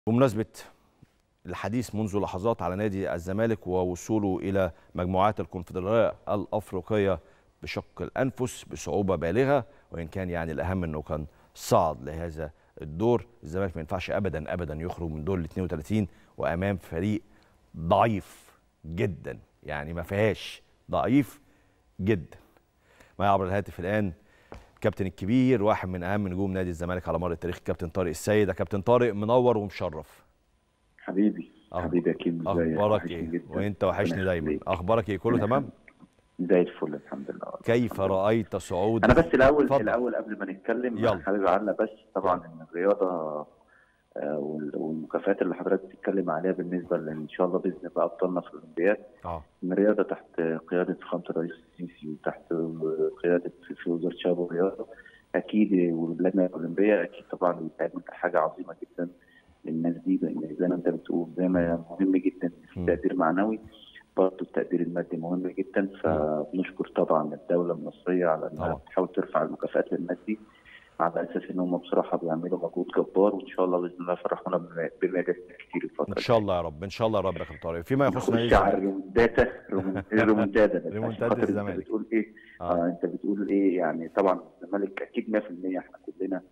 بمناسبة الحديث منذ لحظات على نادي الزمالك ووصوله إلى مجموعات الكونفدرالية الأفريقية بشق الأنفس بصعوبة بالغة، وإن كان يعني الأهم أنه كان صعد لهذا الدور. الزمالك ما ينفعش أبدا أبدا يخرج من دور ال 32 وأمام فريق ضعيف جدا، يعني ما فيهاش، ضعيف جدا. معي عبر الهاتف الآن الكابتن الكبير، واحد من اهم نجوم نادي الزمالك على مر التاريخ، الكابتن طارق السيد. يا كابتن طارق، منور ومشرف. حبيبي حبيبي اكيد. اخبارك ايه؟ وانت وحشني دايما. اخبارك ايه؟ كله تمام؟ زي الفل الحمد لله. كيف رايت صعود؟ انا بس الاول قبل ما نتكلم حابب اعلق بس طبعا ان الرياضه والمكافآت اللي حضرتك بتتكلم عليها بالنسبه ان شاء الله باذن الله ابطالنا في الاولمبياد، ان الرياضه تحت قياده فخامه الرئيس السيسي وتحت قياده في وزاره الشباب والرياضه اكيد، واللجنه الاولمبيه اكيد طبعا بتعمل حاجه عظيمه جدا للناس دي، لان زي ما انت بتقول زي ما مهم جدا في تقدير معنوي، برضه التقدير المادي مهم جدا. فبنشكر طبعا الدوله المصريه على انها بتحاول ترفع المكافآت للناس دي، على اساس ان هم بصراحه بيعملوا مجهود جبار، وان شاء الله باذن الله يفرحونا بميداليات كتير الفتره ان شاء الله يا رب، ان شاء الله يا رب يا كابتن طارق. فيما يخص نادي الزمالك ريمونتادا الزمالك، انت بتقول ايه؟ انت بتقول ايه؟ يعني طبعا الزمالك اكيد 100% احنا كلنا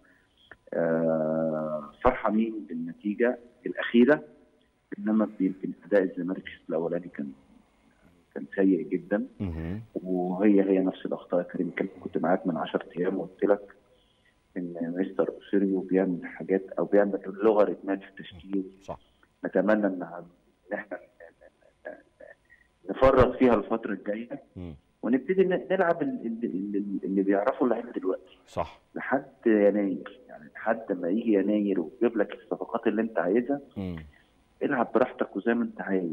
فرحانين بالنتيجه الاخيره، انما يمكن اداء الزمالك في الاولاني كان سيء جدا، وهي نفس الاخطاء. كريم كنت معاك من 10 ايام وقلت لك ان مستر اوسيريو بيعمل حاجات او بيعمل لوغاريتمات في التشكيل، صح. نتمنى ان احنا نفرط فيها الفتره الجايه ونبتدي نلعب اللي بيعرفوا اللعيبه دلوقتي، صح، لحد يناير. يعني لحد ما يجي يناير ويجيب لك الصفقات اللي انت عايزها، العب براحتك وزي ما انت عايز.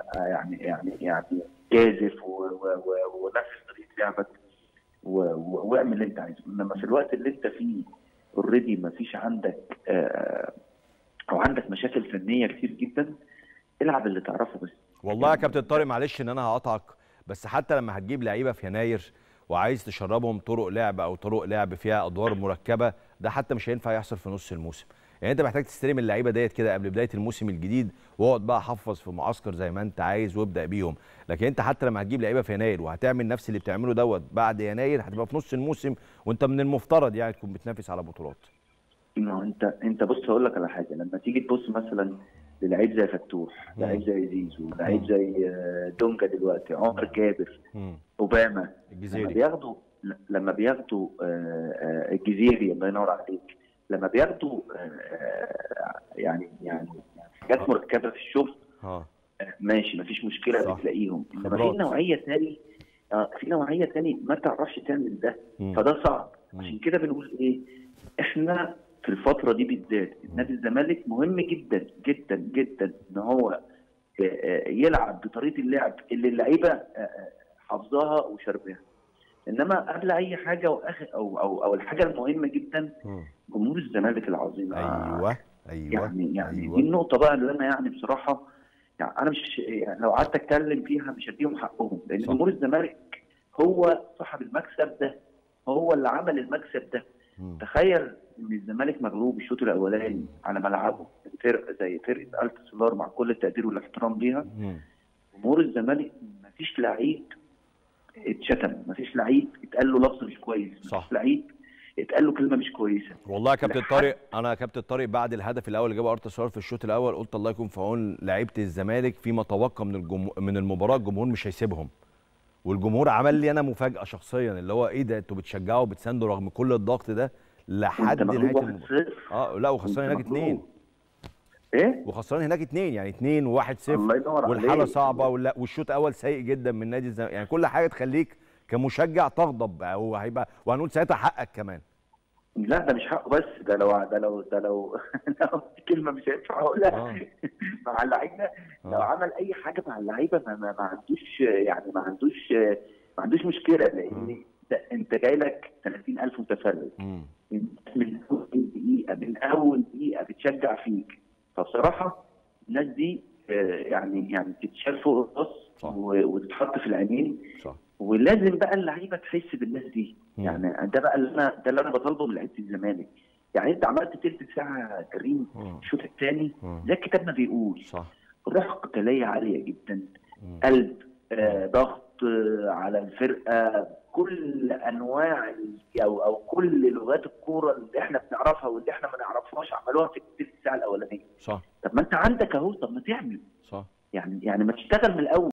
يعني جازف ونفس طريقه لعبك واعمل اللي انت عايزه، انما في الوقت اللي انت فيه اوريدي ما فيش عندك او عندك مشاكل فنيه كتير جدا، العب اللي تعرفه بس. والله يا كابتن طارق معلش ان انا هقطعك، بس حتى لما هتجيب لعيبه في يناير وعايز تشربهم طرق لعب او طرق لعب فيها ادوار مركبه، ده حتى مش هينفع يحصل في نص الموسم. يعني انت محتاج تستلم اللعيبه ديت كده قبل بدايه الموسم الجديد، واقعد بقى حفظ في معسكر زي ما انت عايز وابدا بيهم. لكن انت حتى لما هتجيب لعيبه في يناير وهتعمل نفس اللي بتعمله دوت بعد يناير، هتبقى في نص الموسم وانت من المفترض يعني تكون بتنافس على بطولات. انت بص هقول لك على حاجه. لما تيجي تبص مثلا للعيب زي فتوح، لعيب زي زيزو، لعيب زي دونجا دلوقتي، عمر جابر، اوباما، الجزيري، لما بياخدوا الجزيري، الله ينور عليك، لما بياخدوا يعني حاجات مركبه في الشغل، ماشي مفيش مشكله، بتلاقيهم. انما في نوعيه ثاني ما تعرفش تعمل ده، فده صعب. عشان كده بنقول ايه؟ احنا في الفتره دي بالذات نادي الزمالك مهم جدا جدا جدا ان هو يلعب بطريقه اللعب اللي اللعيبه حافظاها وشارباها. انما قبل اي حاجه واخر او الحاجه المهمه جدا جمهور الزمالك العظيم. ايوه يعني دي النقطه بقى اللي انا يعني بصراحه، يعني انا مش يعني لو قعدت اتكلم فيها مش هديهم حقهم، لان جمهور الزمالك هو صاحب المكسب ده، هو اللي عمل المكسب ده. تخيل ان الزمالك مغلوب الشوط الاولاني على ملعبه فرقه زي فرقه الف سولار، مع كل التقدير والاحترام ليها. جمهور الزمالك مفيش لعيب اتشتم، مفيش لعيب اتقال له لفظ مش كويس، مفيش لعيب اتقال له كلمه مش كويسه. والله يا كابتن طارق، انا يا كابتن طارق بعد الهدف الاول اللي جابه ارتا سولار في الشوط الاول قلت الله يكون في عون لعيبه الزمالك فيما تبقى من المباراه. الجمهور مش هيسيبهم، والجمهور عمل لي انا مفاجاه شخصيا، اللي هو ايه ده، انتوا بتشجعوا وبتساندوا رغم كل الضغط ده لحد نهايه المباراه. لا، وخسران هناك 2. ايه؟ وخسران هناك 2، يعني 2 و1-0، والحاله صعبه، والشوط الاول سيء جدا من نادي الزمالك. يعني كل حاجه تخليك كمشجع تغضب، وهيبقى وهنقول ساعتها حقك كمان. لا ده مش حقه بس، ده لو كلمه مش هينفع اقولها مع اللعيبه. لو عمل اي حاجه مع اللعيبه ما عندوش، يعني ما عندوش مشكله، لان انت جاي لك 30,000 متفرج من اول دقيقه بتشجع فيك. فبصراحه الناس دي يعني تتشال فوق الراس وتتحط في العينين. صح. ولازم بقى اللعيبه تحس بالناس دي. يعني ده اللي انا بطالبه من لعيبه الزمالك. يعني انت عملت تلت ساعه كريم الشوط الثاني زي الكتاب ما بيقول، صح، روح قتاليه عاليه جدا، قلب، ضغط على الفرقه، كل انواع او كل لغات الكوره اللي احنا بنعرفها واللي احنا ما نعرفهاش عملوها في الثلث ساعه الاولانيه. صح. طب ما انت عندك اهو، طب ما تعمل، صح. يعني ما تشتغل من الاول.